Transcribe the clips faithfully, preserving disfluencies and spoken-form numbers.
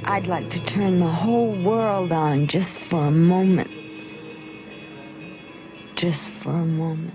I'd like to turn the whole world on just for a moment. Just for a moment.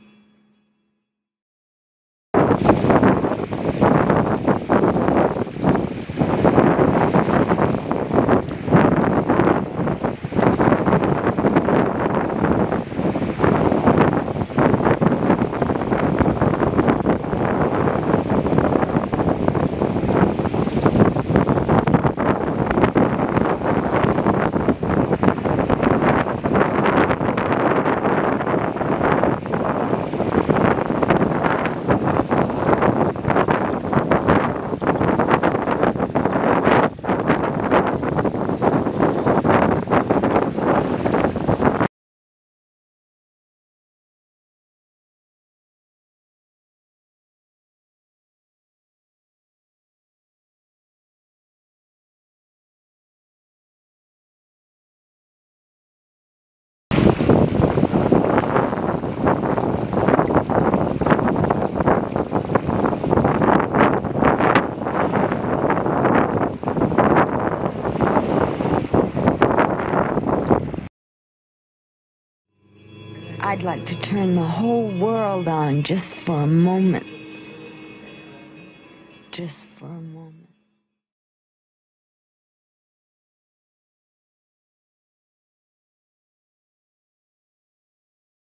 I'd like to turn the whole world on just for a moment. Just for a moment.